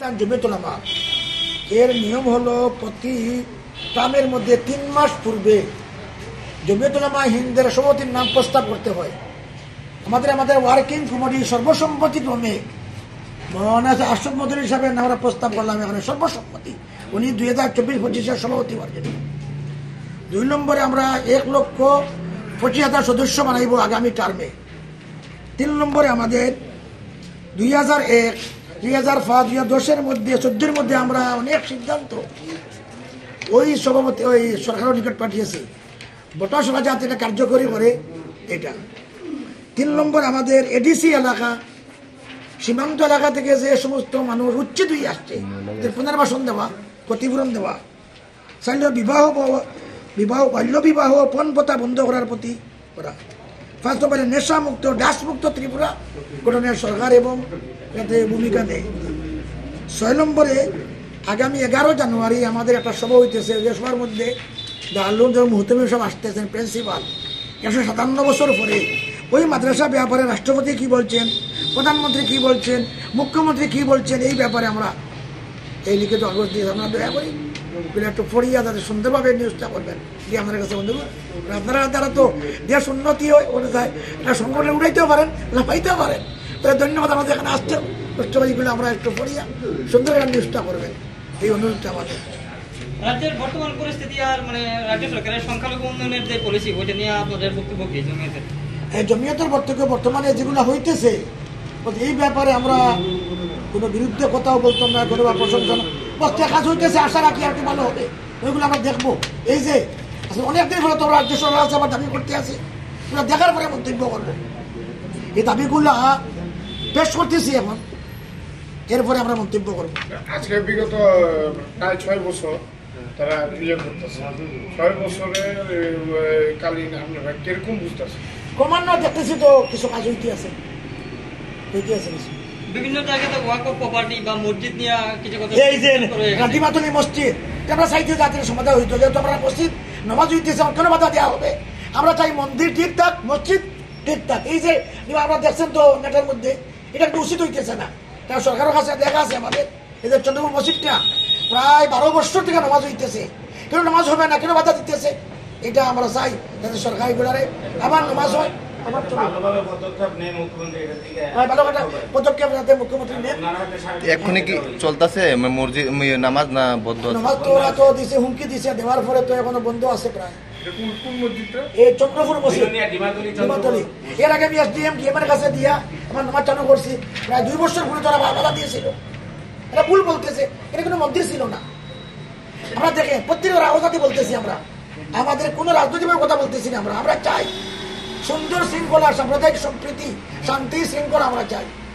জমিয়ত উলামা এর নিয়ম হলো প্রতি টার্মের মধ্যে 3 মাস পূর্বে জমিয়ত উলামা হিন্দের সভাপতির নাম প্রস্তাব করতে হয়। আমাদের ওয়ার্কিং কমিটি সর্বসম্মতিক্রমে মহানা আশরাফ মদনী সাহেবের নাম আমরা প্রস্তাব করলাম, এখানে সর্বসম্মতি উনি 2024-25 সভাপতি হওয়ার জন্য। 2 নম্বরে আমরা 1,25,000 সদস্য বানাইব আগামী টার্মে। 3 নম্বরে আমাদের 2001, 2005, 2010 মধ্যে 14 মধ্যে আমরা অনেক সিদ্ধান্ত ওই সভাপতি ওই সরকারের নিকট পাঠিয়েছি, বটা সভা যাতে এটা কার্যকরী করে এটা। 3 নম্বর আমাদের এডিসি এলাকা, সীমান্ত এলাকা থেকে যে সমস্ত মানুষ উচ্ছেদ হয়ে আসছে এদের পুনর্বাসন দেওয়া, ক্ষতিপূরণ দেওয়া। চাইলে বাল্য বিবাহ পণ প্রথা বন্ধ করার প্রতি করা। 5 নম্বরে নেশা মুক্ত ডাস মুক্ত ত্রিপুরা গঠনের সরকার এবং যাতে ভূমিকা নেয়। 6 নম্বরে আগামী 11 জানুয়ারি আমাদের একটা সভা হইতেছে, যে সভার মধ্যে দারুল মুহতমি সব আসতেছেন প্রিন্সিপাল। 157 বছর পরে ওই মাদ্রাসা ব্যাপারে রাষ্ট্রপতি কি বলছেন, প্রধানমন্ত্রী কি বলছেন, মুখ্যমন্ত্রী কি বলছেন, এই ব্যাপারে আমরা এই লিখিত কাগজ দিয়ে আমরা দয়া করি একটু পড়িয়া তাদের সুন্দরভাবে নিউজটা করবেন দিয়ে আমাদের কাছে বন্ধু। আপনারা দ্বারা তো দেশ উন্নতি হয় ওটা চায়, একটা সংগঠনে উঠাইতেও পারেন, লাফাইতেও পারেন। তাহলে ধন্যবাদ আমাদের এখানে আসছেন, কষ্টবাদীগুলো আমরা একটু পড়িয়া সুন্দর একটা নিউজটা করবেন, এই অনুরোধটা আমাদের। রাজ্যের বর্তমান পরিস্থিতি আর রাজ্য সরকারের সংখ্যালঘু উন্নয়নের যে পলিসি ওইটা নিয়ে আপনাদের বক্তব্য কি জমিয়তের? জমিয়তের বর্তমানে যেগুলো হইতেছে এই ব্যাপারে আমরা কোনো বিরুদ্ধে কথাও বলতাম না, কোনো প্রশংসা না, বস কাজ হইতেছে, আশা রাখি আর কি ভালো হবে, ওইগুলো আমরা দেখবো। এই যে অনেকদিন পরে তোমরা রাজ্য সরকার আছে আবার দাবি করতে আসি, ওগুলো দেখার পরে মন্তব্য করবো। এই দাবিগুলো পেশ করতেছি এখন, এরপরে আমরা মন্তব্য করবো। আজকে বিগত প্রায় 6 বছর তারা করতেছে, 6 বছরের কালীন আপনারা কিরকম বুঝতেছে? ক্রমান্বয়ে দেখতেছি তো কিছু কাজ হইতে আছে কিছু বিভিন্ন জায়গাতে ওয়াকফ প্রপার্টি বা মসজিদ নিয়ে কিছু কথা, এই যে রাতিমাতলি মসজিদ আমরা চাইতে জাতির সমাধান হইতো, যেহেতু আমরা মসজিদ নামাজ হইতেছে কেন বাধা দেওয়া হবে? আমরা চাই মন্দির ঠিক থাক, মসজিদ ঠিক থাক। এই যে আমরা দেখছেন তো নেটের মধ্যে, এটা একটু উচিত হইতেছে না। কারণ সরকারের কাছে দেখা আছে আমাদের এই যে চন্দ্রপুর মসজিদটা প্রায় 12 বছর থেকে নামাজ হইতেছে, কেন নামাজ হবে না, কেন বাধা দিতেছে? এটা আমরা চাই যাতে সরকারি গুলারে আবার নামাজ হয়, এক্ষুনি কি চলতেছে নামাজ না বন্ধ? নামাজ তো ওরা তো দিছে, হুমকি দিছে, দেওয়ার পরে তো এখনো বন্ধ আছে প্রায়। এই চন্দ্রপুর মসজিদ ডিমাতলি, এর আগে আমি এসডিএম ডিএমের কাছে দিয়া আমার নামাজ চালু করছি, প্রায় 2 বছর পরে তারা বাধা দিয়েছিল। এটা ভুল বলতেছে, এটা কোনো মন্দির ছিল না। আমরা দেখেন প্রত্যেকের আওয়াজে বলতেছি, আমরা আমাদের কোনো রাজনৈতিক কথা বলতেছি না। আমরা চাই সুন্দর শৃঙ্খলা, সাম্প্রদায়িক সম্প্রীতি, শান্তি শৃঙ্খলা আমরা চাই।